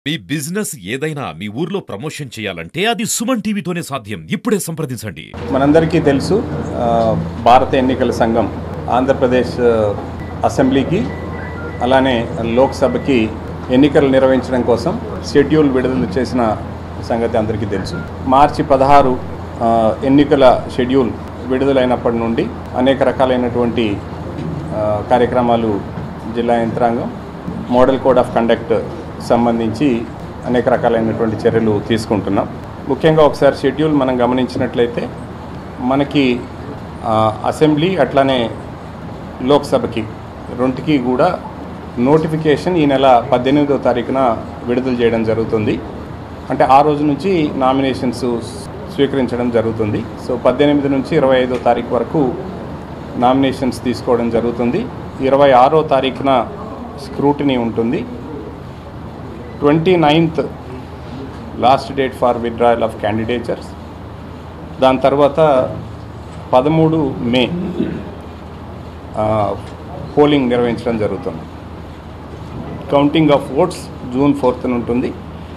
మీ business ఏదైనా మీ ఊర్లో promotion చేయాలంటే అది సుమన్ టీవీతోనే సాధ్యం. ఇప్పుడే సంప్రదించండి. మనందరికీ తెలుసు భారత ఎన్నికల సంఘం ఆంధ్రప్రదేశ్ అసెంబ్లీకి అలానే లోక్సభకి ఎన్నికలు నిర్వహించడం కోసం షెడ్యూల్ విడుదల చేసిన సంగతి అందరికీ తెలుసు. మార్చి 16 ఎన్నికల షెడ్యూల్ విడుదలైనప్పటి నుండి అనేక రకాలైనటువంటి కార్యక్రమాలు జిల్లా యంత్రాంగం మోడల్ కోడ్ ఆఫ్ కండక్ట్ సంబంధించి అనేక రకాలైనటువంటి చర్యలు తీసుకుంటున్నాం. ముఖ్యంగా ఒకసారి షెడ్యూల్ మనం గమనించినట్లయితే మనకి అసెంబ్లీ అట్లానే లోక్సభకి రెండుకి కూడా నోటిఫికేషన్ ఈ నెల 18వ తారీఖున విడుదల చేయడం జరుగుతుంది. అంటే ఆ రోజు నుంచి నామినేషన్స్ స్వీకరించడం జరుగుతుంది. సో 18 నుంచి 25వ తారీఖు వరకు నామినేషన్స్ తీసుకోవడం జరుగుతుంది. 26వ తారీఖున స్క్రూటినీ ఉంటుంది. 29th last date for withdrawal of candidatures. దాని తర్వాత 13 మే పోలింగ్ నిర్వహించడం జరుగుతుంది. Counting of votes June 4th ఉంటుంది.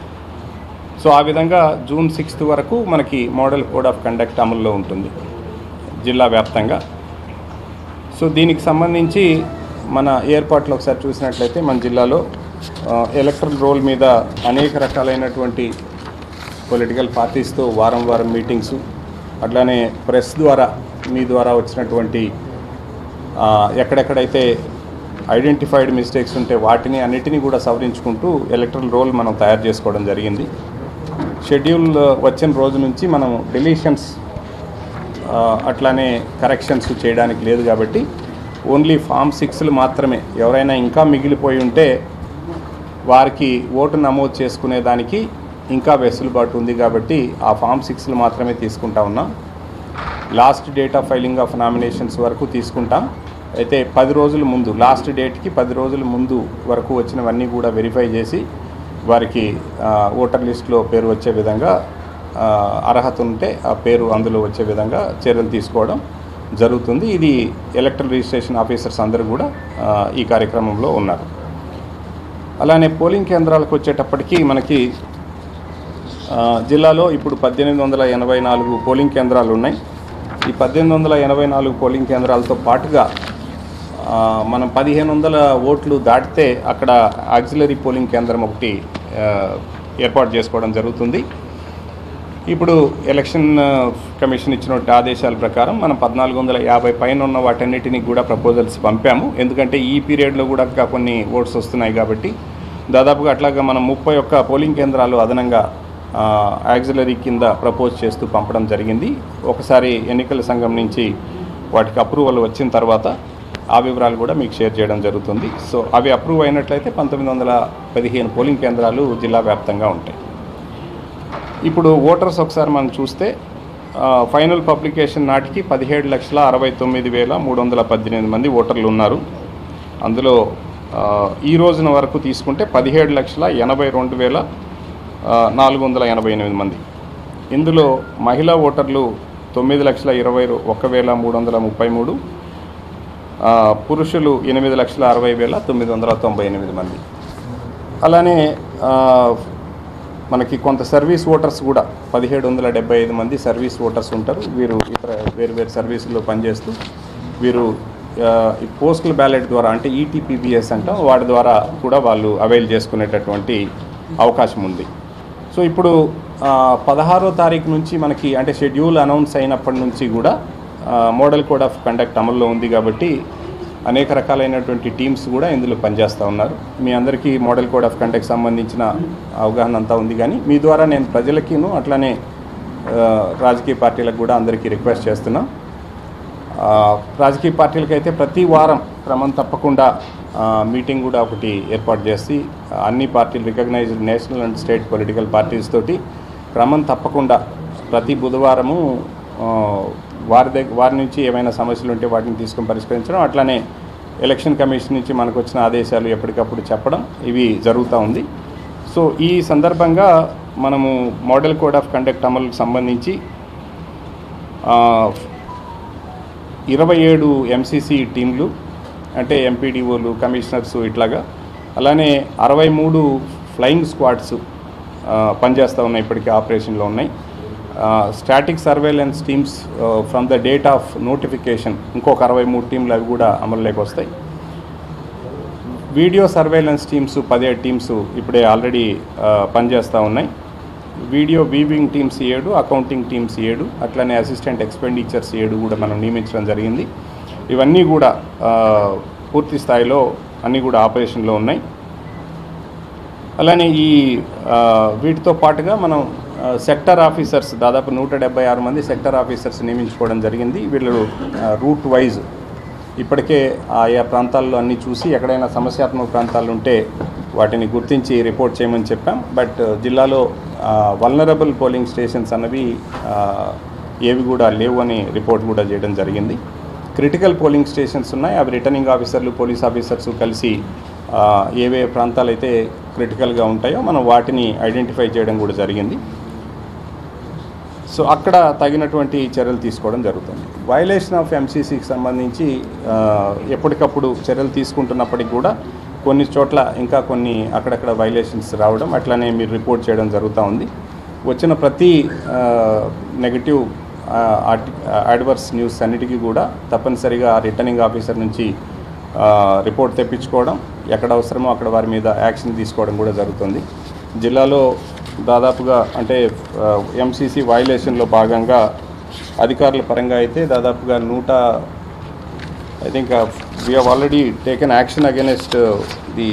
సో ఆ విధంగా జూన్ 6th వరకు మనకి మోడల్ కోడ్ ఆఫ్ కండక్ట్ అమల్లో ఉంటుంది జిల్లా వ్యాప్తంగా. సో దీనికి సంబంధించి మన ఏర్పాట్లు ఒకసారి చూసినట్లయితే మన జిల్లాలో ఎలక్ట్రల్ రోల్ మీద అనేక రకాలైనటువంటి పొలిటికల్ పార్టీస్తో వారం మీటింగ్స్, అట్లానే ప్రెస్ ద్వారా మీ ద్వారా వచ్చినటువంటి ఎక్కడెక్కడైతే ఐడెంటిఫైడ్ మిస్టేక్స్ ఉంటే వాటిని అన్నిటినీ కూడా సవరించుకుంటూ ఎలక్ట్రల్ రోల్ మనం తయారు చేసుకోవడం జరిగింది. షెడ్యూల్ వచ్చిన రోజు నుంచి మనం డెలీషన్స్ అట్లానే కరెక్షన్స్ చేయడానికి లేదు కాబట్టి ఓన్లీ ఫామ్ 6లు మాత్రమే, ఎవరైనా ఇంకా మిగిలిపోయి ఉంటే వారికి ఓటు నమోదు చేసుకునేదానికి ఇంకా వెసులుబాటు ఉంది కాబట్టి ఆ ఫామ్ 6లు మాత్రమే తీసుకుంటా ఉన్నాం. Last date of filing of nominations వరకు తీసుకుంటాం. అయితే 10 రోజుల ముందు, లాస్ట్ డేట్కి 10 రోజుల ముందు వరకు వచ్చినవన్నీ కూడా వెరిఫై చేసి వారికి ఓటర్ లిస్టులో పేరు వచ్చే విధంగా, అర్హత ఉంటే ఆ పేరు అందులో వచ్చే విధంగా చర్యలు తీసుకోవడం జరుగుతుంది. ఇది ఎలక్ట్రల్ రిజిస్ట్రేషన్ ఆఫీసర్స్ అందరూ కూడా ఈ కార్యక్రమంలో ఉన్నారు. అలానే పోలింగ్ కేంద్రాలకు వచ్చేటప్పటికి మనకి జిల్లాలో ఇప్పుడు 1884 పోలింగ్ కేంద్రాలు ఉన్నాయి. ఈ 1884 పోలింగ్ కేంద్రాలతో పాటుగా మనం 1500 ఓట్లు దాటితే అక్కడ ఆక్సిలరీ పోలింగ్ కేంద్రం ఒకటి ఏర్పాటు చేసుకోవడం జరుగుతుంది. ఇప్పుడు ఎలక్షన్ కమిషన్ ఇచ్చినటువంటి ఆదేశాల ప్రకారం మనం 1450 పైన ఉన్న వాటన్నిటినీ కూడా ప్రపోజల్స్ పంపాము. ఎందుకంటే ఈ పీరియడ్లో కూడా ఇంకా కొన్ని ఓట్స్ వస్తున్నాయి కాబట్టి దాదాపుగా అట్లాగా మనం 31 పోలింగ్ కేంద్రాలు అదనంగా ఆక్సిలరీ కింద ప్రపోజ్ చేస్తూ పంపడం జరిగింది. ఒకసారి ఎన్నికల సంఘం నుంచి వాటికి అప్రూవల్ వచ్చిన తర్వాత ఆ వివరాలు కూడా మీకు షేర్ చేయడం జరుగుతుంది. సో అవి అప్రూవ్ అయినట్లయితే 1915 పోలింగ్ కేంద్రాలు జిల్లా వ్యాప్తంగా ఉంటాయి. ఇప్పుడు ఓటర్స్ ఒకసారి మనం చూస్తే ఫైనల్ పబ్లికేషన్ నాటికి 17,69,318 మంది ఓటర్లు ఉన్నారు. అందులో ఈ రోజున వరకు తీసుకుంటే 17,82,488 మంది. ఇందులో మహిళా ఓటర్లు 9,21,333, పురుషులు 8,60,998 మంది. అలానే మనకి కొంత సర్వీస్ ఓటర్స్ కూడా 1775 మంది సర్వీస్ ఓటర్స్ ఉంటారు. వీరు ఇతర వేరు సర్వీసుల్లో పనిచేస్తూ వీరు ఈ పోస్టల్ బ్యాలెట్ ద్వారా, అంటే ఈటీపీబీఎస్ అంటాం, వాటి ద్వారా కూడా వాళ్ళు అవైల్ చేసుకునేటటువంటి అవకాశం ఉంది. సో ఇప్పుడు 16వ తారీఖు నుంచి మనకి, అంటే షెడ్యూల్ అనౌన్స్ అయినప్పటి నుంచి కూడా మోడల్ కోడ్ ఆఫ్ కండక్ట్ అమల్లో ఉంది కాబట్టి అనేక రకాలైనటువంటి టీమ్స్ కూడా ఇందులో పనిచేస్తూ ఉన్నారు. మీ అందరికీ మోడల్ కోడ్ ఆఫ్ కండక్ట్ సంబంధించిన అవగాహన అంతా ఉంది. కానీ మీ ద్వారా నేను ప్రజలకిను అట్లానే రాజకీయ పార్టీలకు కూడా అందరికీ రిక్వెస్ట్ చేస్తున్నాం. రాజకీయ పార్టీలకైతే ప్రతి వారం క్రమం తప్పకుండా మీటింగ్ కూడా ఒకటి ఏర్పాటు చేసి అన్ని పార్టీలు, recognized national and state political parties తోటి క్రమం తప్పకుండా ప్రతి బుధవారము వారి నుంచి ఏమైనా సమస్యలు ఉంటే వాటిని తీసుకొని పరిష్కరించడం, అట్లానే ఎలక్షన్ కమిషన్ నుంచి మనకు వచ్చిన ఆదేశాలు ఎప్పటికప్పుడు చెప్పడం, ఇవి జరుగుతూ ఉంది. సో ఈ సందర్భంగా మనము మోడల్ కోడ్ ఆఫ్ కండక్ట్ అమలుకు సంబంధించి 27 ఎంసీసీ టీంలు, అంటే ఎంపీడీఓలు, కమిషనర్స్ ఇట్లాగా, అలానే 63 ఫ్లయింగ్ స్క్వాడ్స్ పనిచేస్తూ ఉన్నాయి, ఇప్పటికీ ఆపరేషన్లో ఉన్నాయి. Static surveillance teams from the date of notification ఇంకొక 63 టీంలు అవి కూడా అమలులోకి వస్తాయి. వీడియో సర్వేలెన్స్ టీమ్స్ 17 టీమ్స్ ఇప్పుడే ఆల్రెడీ పనిచేస్తూ ఉన్నాయి. Video viewing teams 7, accounting teams 7, అట్లనే అసిస్టెంట్ ఎక్స్పెండిచర్స్ 7 కూడా మనం నియమించడం జరిగింది. ఇవన్నీ కూడా పూర్తి స్థాయిలో అన్నీ కూడా ఆపరేషన్లో ఉన్నాయి. అలానే ఈ వీటితో పాటుగా మనం సెక్టర్ ఆఫీసర్స్ దాదాపు 176 మంది సెక్టర్ ఆఫీసర్స్ నియమించుకోవడం జరిగింది. వీళ్ళు రూట్ వైజ్ ఇప్పటికే ఆయా ప్రాంతాల్లో అన్నీ చూసి ఎక్కడైనా సమస్యాత్మక ప్రాంతాలు ఉంటే వాటిని గుర్తించి రిపోర్ట్ చేయమని చెప్పాం. బట్ జిల్లాలో వల్నరబుల్ పోలింగ్ స్టేషన్స్ అన్నవి ఏవి కూడా లేవు అని రిపోర్ట్ కూడా చేయడం జరిగింది. క్రిటికల్ పోలింగ్ స్టేషన్స్ ఉన్నాయి, అవి రిటర్నింగ్ ఆఫీసర్లు పోలీస్ ఆఫీసర్స్ కలిసి ఏవే ప్రాంతాలు అయితే క్రిటికల్గా ఉంటాయో మనం వాటిని ఐడెంటిఫై చేయడం కూడా జరిగింది. సో అక్కడ తగినటువంటి చర్యలు తీసుకోవడం జరుగుతుంది. వైలేషన్ ఆఫ్ ఎంసీసీకి సంబంధించి ఎప్పటికప్పుడు చర్యలు తీసుకుంటున్నప్పటికీ కూడా కొన్ని చోట్ల ఇంకా కొన్ని అక్కడక్కడ వైలేషన్స్ రావడం, అట్లనే మీరు రిపోర్ట్ చేయడం జరుగుతూ ఉంది. వచ్చిన ప్రతి నెగటివ్ అడ్వర్స్ న్యూస్ అన్నిటికీ కూడా తప్పనిసరిగా రిటర్నింగ్ ఆఫీసర్ నుంచి రిపోర్ట్ తెప్పించుకోవడం, ఎక్కడ అవసరమో అక్కడ వారి మీద యాక్షన్ తీసుకోవడం కూడా జరుగుతుంది. జిల్లాలో దాదాపుగా అంటే ఎంసీసీ వైలేషన్లో భాగంగా అధికారుల పరంగా అయితే దాదాపుగా I think we have already taken action against the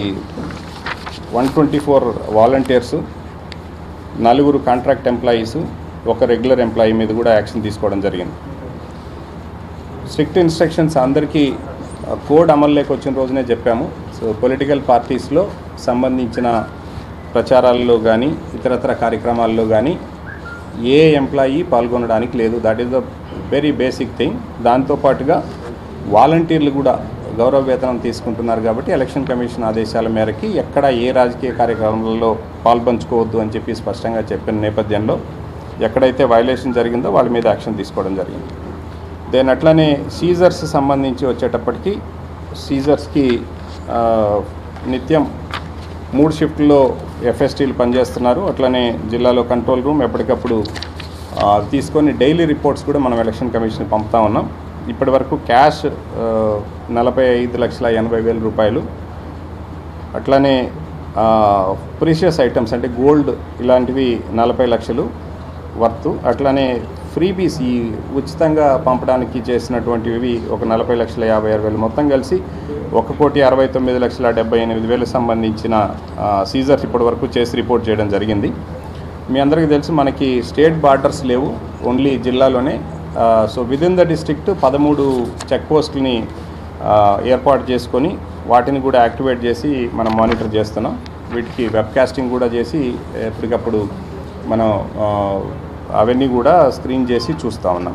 124 volunteers, 4 contract employees, 1 regular employee మీద కూడా యాక్షన్ తీసుకోవడం జరిగింది. స్ట్రిక్ట్ ఇన్స్ట్రక్షన్స్ అందరికీ కోడ్ అమల్లోకి వచ్చిన రోజునే చెప్పాము. సో పొలిటికల్ పార్టీస్లో సంబంధించిన ప్రచారాల్లో కానీ ఇతరత్ర కార్యక్రమాల్లో కానీ ఏ ఎంప్లాయీ పాల్గొనడానికి లేదు. That is the very basic thing. దాంతోపాటుగా వాలంటీర్లు కూడా గౌరవ వేతనం తీసుకుంటున్నారు కాబట్టి ఎలక్షన్ కమిషన్ ఆదేశాల మేరకి ఎక్కడ ఏ రాజకీయ కార్యక్రమాలలో పాల్పంచుకోవద్దు అని చెప్పి స్పష్టంగా చెప్పిన నేపథ్యంలో ఎక్కడైతే వైలేషన్ జరిగిందో వాళ్ళ మీద యాక్షన్ తీసుకోవడం జరిగింది. దెన్ అట్లనే సీజర్స్ సంబంధించి వచ్చేటప్పటికి సీజర్స్కి నిత్యం 3 షిఫ్ట్లో ఎఫ్ఎస్టీలు పనిచేస్తున్నారు. అట్లనే జిల్లాలో కంట్రోల్ రూమ్ ఎప్పటికప్పుడు తీసుకొని డైలీ రిపోర్ట్స్ కూడా మనం ఎలక్షన్ కమిషన్ పంపుతా ఉన్నాం. ఇప్పటి వరకు క్యాష్ 45,80,000 రూపాయలు, అట్లనే ప్రీషియస్ ఐటమ్స్ అంటే గోల్డ్ ఇలాంటివి 40 లక్షలు వర్త్, అట్లనే ఫ్రీబీస్ ఈ ఉచితంగా పంపడానికి చేసినటువంటివి ఒక 40,56,000 మొత్తం కలిసి 1,69,78,000 సంబంధించిన సీజర్స్ ఇప్పటి వరకు చేసి రిపోర్ట్ చేయడం జరిగింది. మీ అందరికీ తెలుసు మనకి స్టేట్ బార్డర్స్ లేవు, ఓన్లీ జిల్లాలోనే. So within the district 13 check పోస్టులని ఏర్పాటు చేసుకొని వాటిని కూడా యాక్టివేట్ చేసి మనం మానిటర్ చేస్తున్నాం. వీటికి వెబ్కాస్టింగ్ కూడా చేసి ఎప్పటికప్పుడు మనం అవన్నీ కూడా స్క్రీన్ చేసి చూస్తూ ఉన్నాం.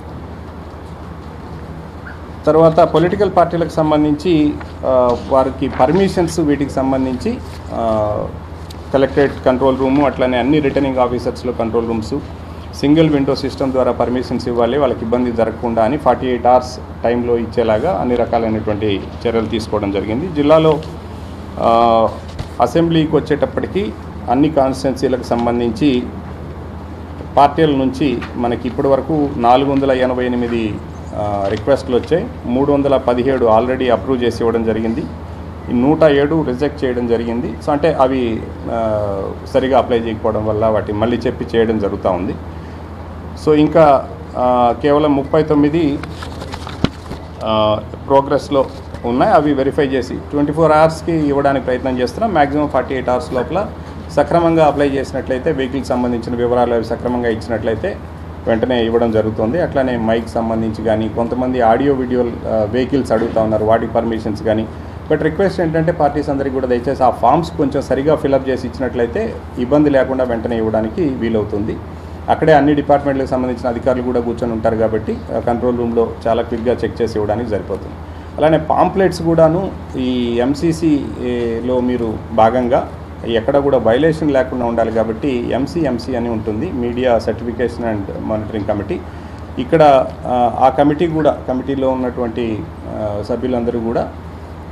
తర్వాత పొలిటికల్ పార్టీలకు సంబంధించి వారికి పర్మిషన్స్ వీటికి సంబంధించి కలెక్టరేట్ కంట్రోల్ రూము, అట్లనే అన్ని రిటర్నింగ్ ఆఫీసర్స్లో control rooms single window system ద్వారా పర్మిషన్స్ ఇవ్వాలి, వాళ్ళకి ఇబ్బంది జరగకుండా అని 48 hours టైంలో ఇచ్చేలాగా అన్ని రకాలైనటువంటి చర్యలు తీసుకోవడం జరిగింది. జిల్లాలో అసెంబ్లీకి వచ్చేటప్పటికి అన్ని కాన్స్టిట్యున్సీలకు సంబంధించి పార్టీల నుంచి మనకి ఇప్పటి వరకు 488 రిక్వెస్ట్లు వచ్చాయి. 317 ఆల్రెడీ అప్రూవ్ చేసి ఇవ్వడం జరిగింది. 107 రిజెక్ట్ చేయడం జరిగింది. సో అంటే అవి సరిగా అప్లై చేయకపోవడం వల్ల వాటి మళ్ళీ చెప్పి చేయడం జరుగుతూ ఉంది. సో ఇంకా కేవలం 39 ప్రోగ్రెస్లో ఉన్నాయి, అవి వెరిఫై చేసి 24 hours ఇవ్వడానికి ప్రయత్నం చేస్తున్నాం. మ్యాక్సిమం 48 hours లోపల సక్రమంగా అప్లై చేసినట్లయితే వెహికల్కి సంబంధించిన వివరాలు అవి సక్రమంగా ఇచ్చినట్లయితే వెంటనే ఇవ్వడం జరుగుతుంది. అట్లానే మైక్ సంబంధించి కానీ కొంతమంది ఆడియో వీడియో వెహికల్స్ అడుగుతూ ఉన్నారు, వాటి పర్మిషన్స్ కానీ. బట్ రిక్వెస్ట్ ఏంటంటే పార్టీస్ అందరికీ కూడా దయచేసి ఆ ఫామ్స్ కొంచెం సరిగా ఫిలప్ చేసి ఇచ్చినట్లయితే ఇబ్బంది లేకుండా వెంటనే ఇవ్వడానికి వీలవుతుంది. అక్కడే అన్ని డిపార్ట్మెంట్లకు సంబంధించిన అధికారులు కూడా కూర్చొని ఉంటారు కాబట్టి కంట్రోల్ రూమ్లో చాలా క్విక్గా చెక్ చేసి ఇవ్వడానికి సరిపోతుంది. అలానే పాంప్లెట్స్ కూడాను ఈ ఎంసీసీలో మీరు భాగంగా ఎక్కడ కూడా వైలేషన్ లేకుండా ఉండాలి కాబట్టి ఎంసీ అని ఉంటుంది, media certification and monitoring committee. ఇక్కడ ఆ కమిటీలో ఉన్నటువంటి సభ్యులందరూ కూడా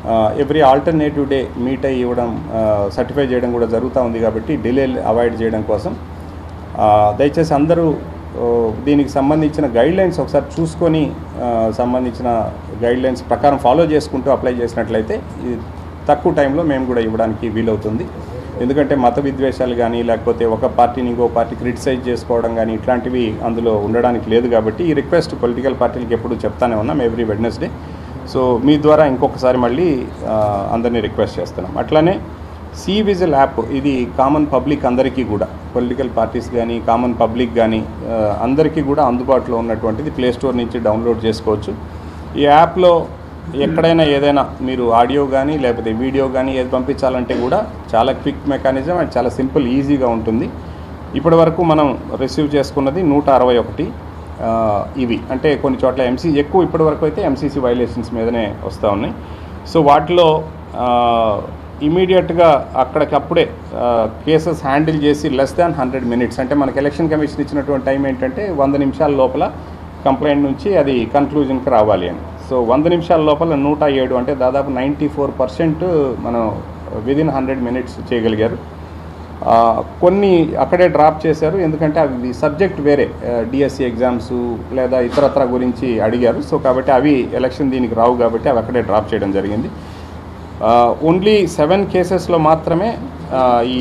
ఎవ్రీ ఆల్టర్నేటివ్ డే మీట్ అయ్యి ఇవ్వడం, సర్టిఫై చేయడం కూడా జరుగుతూ ఉంది. కాబట్టి డిలే అవాయిడ్ చేయడం కోసం దయచేసి అందరూ దీనికి సంబంధించిన గైడ్లైన్స్ ఒకసారి చూసుకొని సంబంధించిన గైడ్లైన్స్ ప్రకారం ఫాలో చేసుకుంటూ అప్లై చేసినట్లయితే తక్కువ టైంలో మేము కూడా ఇవ్వడానికి వీలవుతుంది. ఎందుకంటే మత విద్వేషాలు కానీ లేకపోతే ఒక పార్టీని ఇంకో పార్టీ క్రిటిసైజ్ చేసుకోవడం కానీ ఇట్లాంటివి అందులో ఉండడానికి లేదు. కాబట్టి ఈ రిక్వెస్ట్ పొలిటికల్ పార్టీలకు ఎప్పుడు చెప్తానే ఉన్నాం ఎవ్రీ వెడ్నెస్డే. సో మీ ద్వారా ఇంకొకసారి మళ్ళీ అందరినీ రిక్వెస్ట్ చేస్తున్నాం. అట్లానే సివిజిల్ యాప్ ఇది కామన్ పబ్లిక్ అందరికీ కూడా, పొలిటికల్ పార్టీస్ కానీ కామన్ పబ్లిక్ కానీ అందరికీ కూడా అందుబాటులో ఉన్నటువంటిది. ప్లే స్టోర్ నుంచి డౌన్లోడ్ చేసుకోవచ్చు. ఈ యాప్లో ఎక్కడైనా ఏదైనా మీరు ఆడియో కానీ లేకపోతే వీడియో కానీ ఏది పంపించాలంటే కూడా చాలా క్విక్ మెకానిజం అండ్ చాలా సింపుల్ ఈజీగా ఉంటుంది. ఇప్పటి వరకు మనం రిసీవ్ చేసుకున్నది 161 ఇవి. అంటే కొన్ని చోట్ల ఎక్కువ ఇప్పటి వరకు అయితే ఎంసీసీ వైలేషన్స్ మీదనే వస్తూ ఉన్నాయి. సో వాటిలో ఇమీడియట్గా అక్కడికప్పుడే కేసెస్ హ్యాండిల్ చేసి లెస్ దాన్ 100 minutes, అంటే మనకి ఎలక్షన్ కమిషన్ ఇచ్చినటువంటి టైం ఏంటంటే 100 నిమిషాల లోపల కంప్లైంట్ నుంచి అది కన్క్లూజన్కి రావాలి అని. సో 100 నిమిషాల లోపల 107 అంటే దాదాపు 94% మనం విదిన్ 100 minutes చేయగలిగారు. కొన్ని అక్కడే డ్రాప్ చేశారు, ఎందుకంటే అవి సబ్జెక్ట్ వేరే, డిఎస్సి ఎగ్జామ్స్ లేదా ఇతరత్ర గురించి అడిగారు. సో కాబట్టి అవి ఎలక్షన్ దీనికి రావు కాబట్టి అవి అక్కడే డ్రాప్ చేయడం జరిగింది. ఓన్లీ 7 కేసెస్లో మాత్రమే ఈ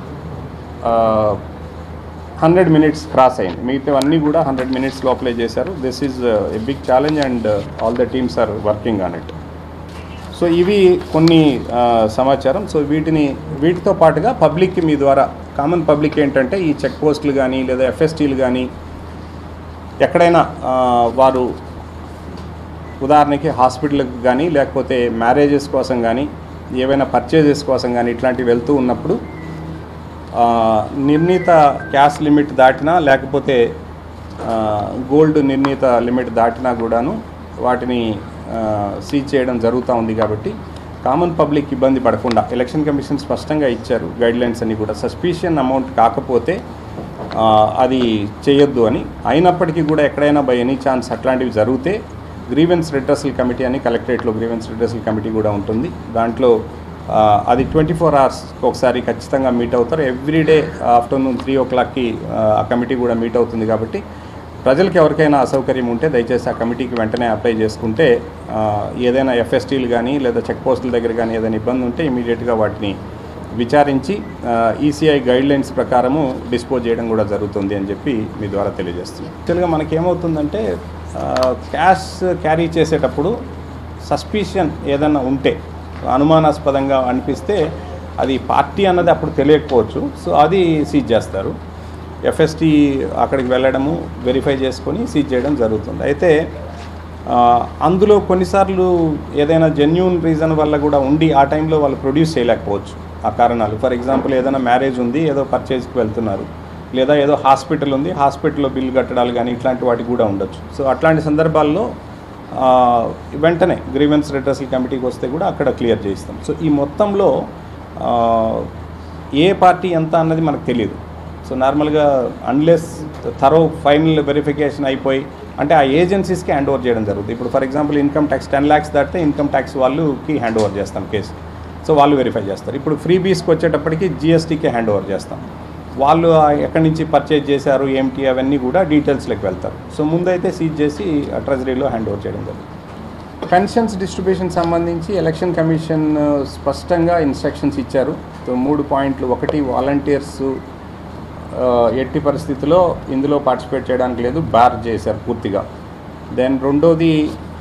100 minutes క్రాస్ అయింది. మిగతా అన్నీ కూడా 100 minutes లోపలే చేశారు. This is a big challenge and all the teams are working on it. So ఇవి కొన్ని సమాచారం. సో వీటితో పాటుగా పబ్లిక్కి మీ ద్వారా, కామన్ పబ్లిక్ ఏంటంటే ఈ చెక్ పోస్టులు కానీ లేదా ఎఫ్ఎస్టీలు కానీ ఎక్కడైనా వారు ఉదాహరణకి హాస్పిటల్కి కానీ లేకపోతే మ్యారేజెస్ కోసం కానీ ఏవైనా పర్చేజెస్ కోసం కానీ ఇట్లాంటివి వెళ్తూ ఉన్నప్పుడు నిర్ణీత క్యాష్ లిమిట్ దాటినా లేకపోతే గోల్డ్ నిర్ణీత లిమిట్ దాటినా కూడాను వాటిని సీజ్ చేయడం జరుగుతూ ఉంది. కాబట్టి కామన్ పబ్లిక్ ఇబ్బంది పడకుండా ఎలక్షన్ కమిషన్ స్పష్టంగా ఇచ్చారు గైడ్లైన్స్ అన్నీ కూడా. సస్పిషియన్ అమౌంట్ కాకపోతే అది చేయొద్దు అని. అయినప్పటికీ కూడా ఎక్కడైనా బై ఎనీ ఛాన్స్ అట్లాంటివి జరిగితే గ్రీవెన్స్ రిడ్రెసల్ కమిటీ అని కలెక్టరేట్లో గ్రీవెన్స్ రిడ్రెసల్ కమిటీ కూడా ఉంటుంది. దాంట్లో అది 24 hours ఒకసారి ఖచ్చితంగా మీట్ అవుతారు. ఎవ్రీడే ఆఫ్టర్నూన్ 3 o'clockకి ఆ కమిటీ కూడా మీట్ అవుతుంది. కాబట్టి ప్రజలకు ఎవరికైనా అసౌకర్యం ఉంటే దయచేసి ఆ కమిటీకి వెంటనే అప్లై చేసుకుంటే ఏదైనా ఎఫ్ఎస్టీలు కానీ లేదా చెక్ పోస్టుల దగ్గర కానీ ఏదైనా ఇబ్బంది ఉంటే ఇమీడియట్గా వాటిని విచారించి ఈసీఐ గైడ్లైన్స్ ప్రకారము డిస్పోజ్ చేయడం కూడా జరుగుతుంది అని చెప్పి మీ ద్వారా తెలియజేస్తున్నాం. యాక్చువల్గా మనకేమవుతుందంటే క్యాష్ క్యారీ చేసేటప్పుడు సస్పిషియన్ ఏదైనా ఉంటే, అనుమానాస్పదంగా అనిపిస్తే అది పార్టీ అన్నది అప్పుడు తెలియకపోవచ్చు. సో అది సీజ్ చేస్తారు. ఎఫ్ఎస్టీ అక్కడికి వెళ్ళడము, వెరిఫై చేసుకొని సీజ్ చేయడం జరుగుతుంది. అయితే అందులో కొన్నిసార్లు ఏదైనా జెన్యూన్ రీజన్ వల్ల కూడా ఉండి ఆ టైంలో వాళ్ళు ప్రొడ్యూస్ చేయలేకపోవచ్చు ఆ కారణాలు. ఫర్ ఎగ్జాంపుల్ ఏదైనా మ్యారేజ్ ఉంది, ఏదో పర్చేజ్కి వెళ్తున్నారు, లేదా ఏదో హాస్పిటల్ ఉంది, హాస్పిటల్లో బిల్ కట్టడాలు కానీ ఇట్లాంటి వాటికి కూడా ఉండొచ్చు. సో అట్లాంటి సందర్భాల్లో వెంటనే గ్రీవెన్స్ రిడ్రెసల్ కమిటీకి వస్తే కూడా అక్కడ క్లియర్ చేయిస్తాం. సో ఈ మొత్తంలో ఏ పార్టీ ఎంత అన్నది మనకు తెలియదు. సో నార్మల్గా అన్లెస్ థరో ఫైనల్ వెరిఫికేషన్ అయిపోయి అంటే ఆ ఏజెన్సీస్కి హ్యాండ్ ఓవర్ చేయడం జరుగుతుంది. ఇప్పుడు for example income tax 10 lakhs దాటితే ఇన్కమ్ ట్యాక్స్ వాళ్ళకి హ్యాండ్ ఓవర్ చేస్తాం కేసు. సో వాళ్ళు వెరిఫై చేస్తారు. ఇప్పుడు ఫ్రీబీస్కి వచ్చేటప్పటికి జిఎస్టీకి హ్యాండ్ ఓవర్ చేస్తాం. వాళ్ళు ఎక్కడి నుంచి పర్చేజ్ చేశారు ఏమిటి అవన్నీ కూడా డీటెయిల్స్లోకి వెళ్తారు. సో ముందైతే సీజ్ చేసి ట్రెజరీలో హ్యాండ్ ఓవర్ చేయడం జరుగుతుంది. పెన్షన్స్ డిస్ట్రిబ్యూషన్ సంబంధించి ఎలక్షన్ కమిషన్ స్పష్టంగా ఇన్స్ట్రక్షన్స్ ఇచ్చారు. So 3 points. 1, వాలంటీర్స్ ఎట్టి పరిస్థితిలో ఇందులో పార్టిసిపేట్ చేయడానికి లేదు, బార్ చేశారు పూర్తిగా. దెన్ రెండోది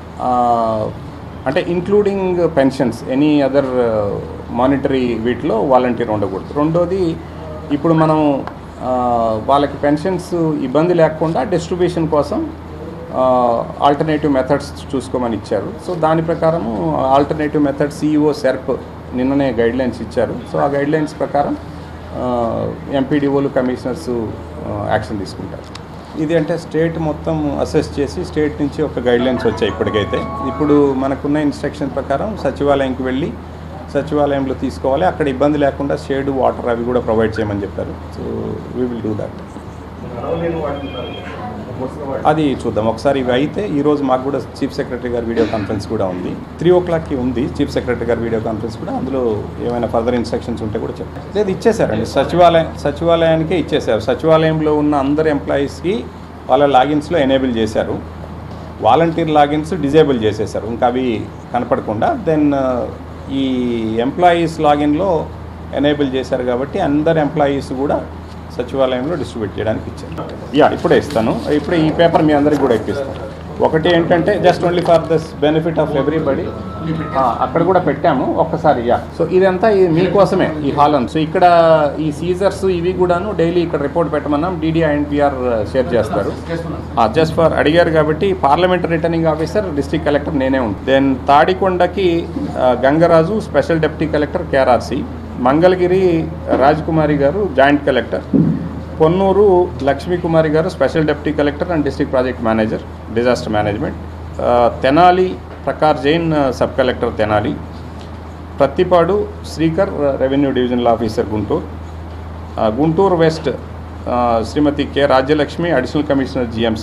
అంటే including pensions, any other monetary వీటిలో వాలంటీర్ ఉండకూడదు. రెండోది ఇప్పుడు మనం వాళ్ళకి పెన్షన్స్ ఇబ్బంది లేకుండా డిస్ట్రిబ్యూషన్ కోసం ఆల్టర్నేటివ్ మెథడ్స్ చూసుకోమని ఇచ్చారు. సో దాని ప్రకారము ఆల్టర్నేటివ్ మెథడ్ సిఇఓ సెర్ప్ నిన్ననే గైడ్లైన్స్ ఇచ్చారు. సో ఆ గైడ్లైన్స్ ప్రకారం ఎంపీడీఓలు కమిషనర్స్ యాక్షన్ తీసుకుంటారు. ఇది అంటే స్టేట్ మొత్తం అసెస్ చేసి స్టేట్ నుంచి ఒక గైడ్లైన్స్ వచ్చాయి ఇప్పటికైతే. ఇప్పుడు మనకున్న ఇన్స్ట్రక్షన్ ప్రకారం సచివాలయంకి వెళ్ళి సచివాలయంలో తీసుకోవాలి. అక్కడ ఇబ్బంది లేకుండా షేడ్, వాటర్ అవి కూడా ప్రొవైడ్ చేయమని చెప్పారు. So we will do that. అది చూద్దాం ఒకసారి. ఇవి అయితే ఈరోజు మాకు కూడా చీఫ్ సెక్రటరీ గారి వీడియో కాన్ఫరెన్స్ కూడా ఉంది. 3 o'clockకి ఉంది చీఫ్ సెక్రటరీ గారి వీడియో కాన్ఫరెన్స్ కూడా. అందులో ఏమైనా ఫర్దర్ ఇన్స్ట్రక్షన్స్ ఉంటే కూడా చెప్పారు. లేదు, ఇచ్చేసారండి. సచివాలయానికే ఇచ్చేసారు. సచివాలయంలో ఉన్న అందరు ఎంప్లాయీస్కి వాళ్ళ లాగిన్స్లో ఎనేబుల్ చేశారు. వాలంటీర్ లాగిన్స్ డిజేబుల్ చేసేసారు, ఇంకా అవి కనపడకుండా. దెన్ ఈ ఎంప్లాయీస్ లాగిన్లో ఎనేబుల్ చేశారు కాబట్టి అందరు ఎంప్లాయీస్ కూడా సచివాలయంలో డిస్ట్రిబ్యూట్ చేయడానికి ఇచ్చారు. ఇప్పుడే ఇస్తాను. ఇప్పుడే ఈ పేపర్ మీ అందరికి కూడా ఇప్పిస్తాను. ఒకటి ఏంటంటే just only for this benefit of everybody, అక్కడ కూడా పెట్టాము ఒక్కసారి. సో ఇదంతా మీకోసమే ఈ హాల్ అంతా. సో ఇక్కడ ఈ సీజర్స్ ఇవి కూడాను డైలీ ఇక్కడ రిపోర్ట్ పెట్టమన్నాం. DDI&PR షేర్ చేస్తారు. జస్ట్ ఫర్ అడిగారు కాబట్టి parliamentary returning officer district collector నేనే ఉంటాను. దెన్ తాడికొండకి Gangaraju special deputy collector KRRC, Mangalagiri Rajakumari గారు జాయింట్ కలెక్టర్, పొన్నూరు లక్ష్మీకుమారి గారు special deputy collector and district project manager disaster management, Tenali Prakhar Jain sub collector Tenali, Prathipadu Srikar revenue divisional officer Guntur, Guntur west Srimati K. Rajyalakshmi additional commissioner GMC,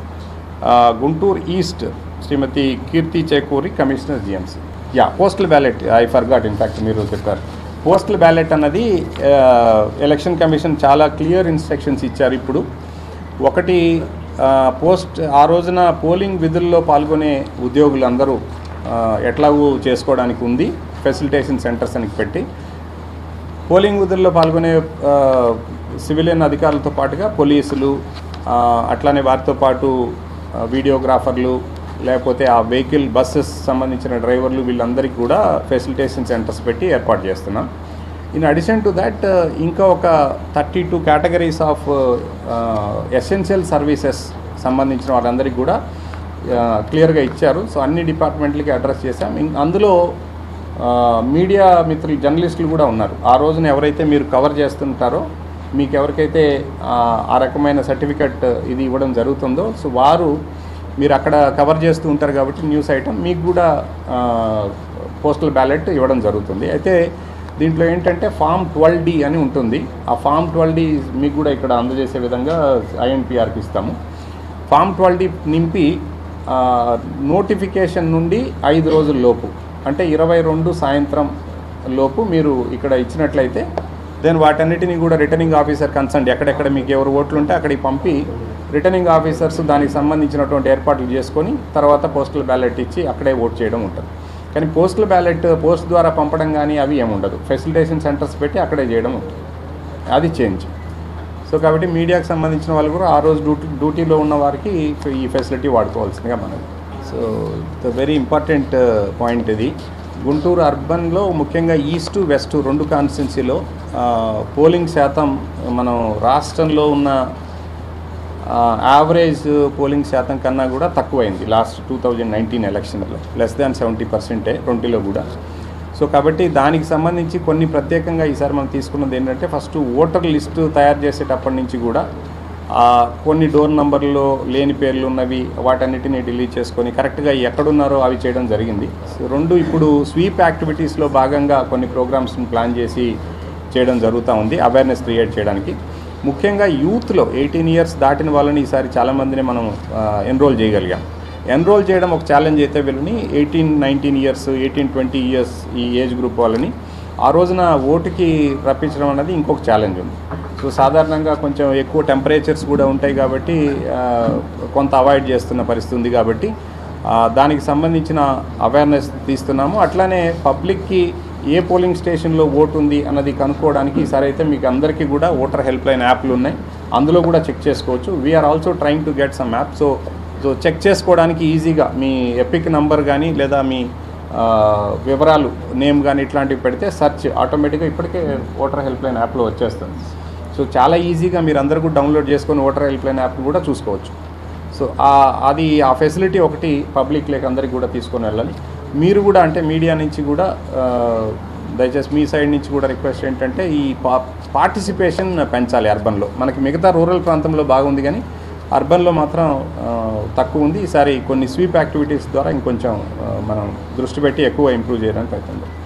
Guntur east Srimati Keerthi Chekuri commissioner GMC. Postal ballot I forgot, in fact మీరు చెప్పారు. Postal ballot అన్నది election commission చాలా clear instructions ఇచ్చారు. ఇప్పుడు ఒకటి, ఆ రోజున polling విధుల్లో పాల్గొనే ఉద్యోగులందరూ ఎట్లాగూ చేసుకోవడానికి ఉంది, ఫెసిలిటేషన్ సెంటర్స్ అని పెట్టి పోలింగ్ విధుల్లో పాల్గొనే సివిలియన్ అధికారులతో పాటుగా పోలీసులు, అట్లానే వారితో పాటు వీడియోగ్రాఫర్లు, లేకపోతే ఆ వెహికల్ బస్సెస్ సంబంధించిన డ్రైవర్లు, వీళ్ళందరికీ కూడా ఫెసిలిటేషన్ సెంటర్స్ పెట్టి ఏర్పాటు చేస్తున్నాం. ఇన్ అడిషన్ టు దట్ ఇంకా ఒక 32 కేటగిరీస్ ఆఫ్ ఎసెన్షియల్ సర్వీసెస్ సంబంధించిన వాళ్ళందరికీ కూడా క్లియర్గా ఇచ్చారు. సో అన్ని డిపార్ట్మెంట్లకి అడ్రస్ చేశాం. అందులో మీడియా మిత్రులు, జర్నలిస్టులు కూడా ఉన్నారు. ఆ రోజున ఎవరైతే మీరు కవర్ చేస్తుంటారో, మీకు ఎవరికైతే ఆ రకమైన సర్టిఫికెట్ ఇది ఇవ్వడం జరుగుతుందో, సో వారు మీరు అక్కడ కవర్ చేస్తూ ఉంటారు కాబట్టి న్యూస్ ఐటమ్ మీకు కూడా పోస్టల్ బ్యాలెట్ ఇవ్వడం జరుగుతుంది. అయితే దీంట్లో ఏంటంటే ఫామ్ 12D అని ఉంటుంది. ఆ ఫామ్ 12D మీకు కూడా ఇక్కడ అందజేసే విధంగా INPRకి ఇస్తాము. ఫామ్ 12D నింపి నోటిఫికేషన్ నుండి 5 రోజుల లోపు, అంటే 22 సాయంత్రం లోపు మీరు ఇక్కడ ఇచ్చినట్లయితే దెన్ వాటన్నిటిని కూడా రిటర్నింగ్ ఆఫీసర్ కన్సర్న్, ఎక్కడెక్కడ మీకు ఎవరు ఓట్లు ఉంటే అక్కడికి పంపి రిటర్నింగ్ ఆఫీసర్స్ దానికి సంబంధించినటువంటి ఏర్పాట్లు చేసుకొని తర్వాత పోస్టల్ బ్యాలెట్ ఇచ్చి అక్కడే ఓట్ చేయడం ఉంటుంది. కానీ పోస్టల్ బ్యాలెట్ పోస్ట్ ద్వారా పంపడం కానీ అవి ఏముండదు, ఫెసిలిటేషన్ సెంటర్స్ పెట్టి అక్కడే చేయడం ఉంటుంది. అది చేంజ్. సో కాబట్టి మీడియాకి సంబంధించిన వాళ్ళు కూడా ఆ రోజు డ్యూటీలో ఉన్న వారికి ఈ ఫెసిలిటీ వాడుకోవాల్సిందిగా మనది. So the very important point ఇది. గుంటూరు అర్బన్లో ముఖ్యంగా ఈస్ట్ వెస్ట్ 2 కాన్స్టిట్యున్సీలో పోలింగ్ శాతం మనం రాష్ట్రంలో ఉన్న యావరేజ్ పోలింగ్ శాతం కన్నా కూడా తక్కువైంది లాస్ట్ 2019 ఎలక్షన్లో. లెస్ దాన్ 70% 20లో కూడా. సో కాబట్టి దానికి సంబంధించి కొన్ని ప్రత్యేకంగా ఈసారి మనం తీసుకున్నది ఏంటంటే, ఫస్ట్ ఓటర్ లిస్టు తయారు చేసేటప్పటి నుంచి కూడా కొన్ని డోర్ నంబర్లో లేని పేర్లు ఉన్నవి వాటన్నిటిని డిలీట్ చేసుకొని కరెక్ట్గా ఎక్కడున్నారో అవి చేయడం జరిగింది. సో 2 ఇప్పుడు స్వీప్ యాక్టివిటీస్లో భాగంగా కొన్ని ప్రోగ్రామ్స్ని ప్లాన్ చేసి చేయడం జరుగుతూ ఉంది, అవేర్నెస్ క్రియేట్ చేయడానికి. ముఖ్యంగా యూత్లో 18 ఇయర్స్ దాటిన వాళ్ళని ఈసారి చాలామందిని మనం ఎన్రోల్ చేయగలిగాం. ఎన్రోల్ చేయడం ఒక ఛాలెంజ్ అయితే వీళ్ళని 18-19 ఇయర్స్ 18-20 ఇయర్స్ ఈ ఏజ్ గ్రూప్ వాళ్ళని ఆ రోజున ఓటుకి రప్పించడం అనేది ఇంకొక ఛాలెంజ్ ఉంది. సో సాధారణంగా కొంచెం ఎక్కువ టెంపరేచర్స్ కూడా ఉంటాయి కాబట్టి కొంత అవాయిడ్ చేస్తున్న పరిస్థితి ఉంది కాబట్టి దానికి సంబంధించిన అవేర్నెస్ తీస్తున్నాము. అట్లానే పబ్లిక్కి ఏ పోలింగ్ స్టేషన్లో ఓటు ఉంది అన్నది కనుక్కోవడానికి ఈసారి అయితే మీకు అందరికీ కూడా ఓటర్ హెల్ప్ లైన్ యాప్లు ఉన్నాయి, అందులో కూడా చెక్ చేసుకోవచ్చు. We are also trying to get some app. So check చేసుకోవడానికి ఈజీగా మీ ఎపిక్ నంబర్ కానీ లేదా మీ వివరాలు నేమ్ కానీ ఇట్లాంటివి పెడితే సెర్చ్ ఆటోమేటిక్గా ఇప్పటికే ఓటర్ హెల్ప్ లైన్ యాప్లో వచ్చేస్తుంది. సో చాలా ఈజీగా మీరు అందరూ కూడా డౌన్లోడ్ చేసుకొని ఓటర్ హెల్ప్ లైన్ యాప్ కూడా చూసుకోవచ్చు. సో అది ఆ ఫెసిలిటీ ఒకటి పబ్లిక్ లేక అందరికీ కూడా తీసుకొని వెళ్ళాలి. మీరు కూడా అంటే మీడియా నుంచి కూడా దయచేసి మీ సైడ్ నుంచి కూడా రిక్వెస్ట్ ఏంటంటే ఈ పార్టిసిపేషన్ పెంచాలి. అర్బన్లో మనకి మిగతా రూరల్ ప్రాంతంలో బాగుంది కానీ అర్బన్లో మాత్రం తక్కువ ఉంది. ఈసారి కొన్ని స్వీప్ యాక్టివిటీస్ ద్వారా ఇంకొంచెం మనం దృష్టి పెట్టి ఎక్కువ ఇంప్రూవ్ చేయడానికి అవుతుంది.